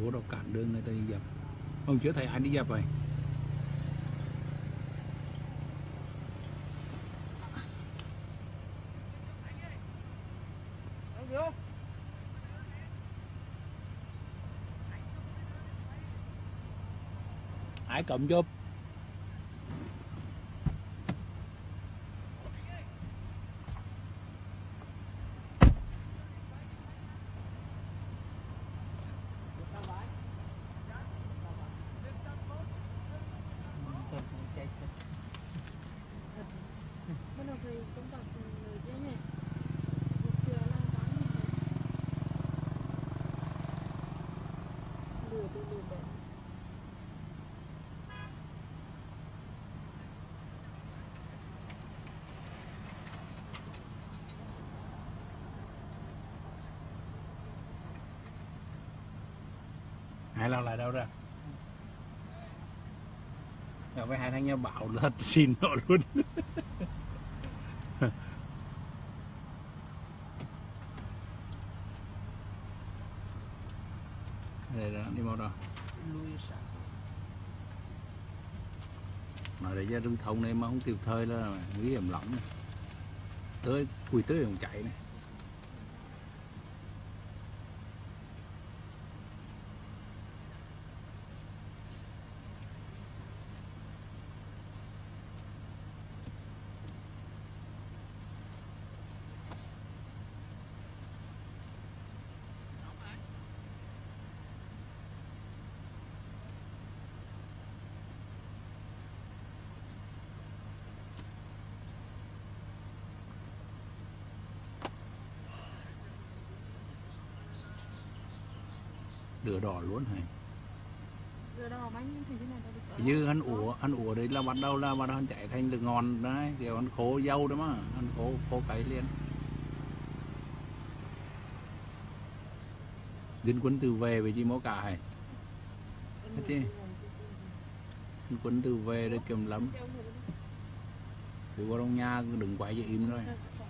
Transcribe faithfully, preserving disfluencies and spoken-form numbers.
lúa đâu cản đường người ta đi dập. Ông chưa thấy ai đi dập rồi. Ai cầm chụp. Hai lao lại đâu ra? Rồi với hai thằng nhau bảo là xin nó luôn. Đây là đi mau đâu? Nói để ra rừng thông này mà không kịp thời là nguy hiểm lắm này. Tới cùi tới không chạy này. Lửa đỏ luôn hả? Lửa đỏ bánh thì thế này ta như ăn ủa ăn ủa đấy là bắt đầu là bắt đầu chạy thành lửa ngon đấy, kiểu ăn khô dâu đó mà ăn khô khô cấy liền. Dân quân từ về với chị mố cả hay thế chứ dân quân từ về để kiếm lắm từ qua trong nhà đừng quay cho im rồi.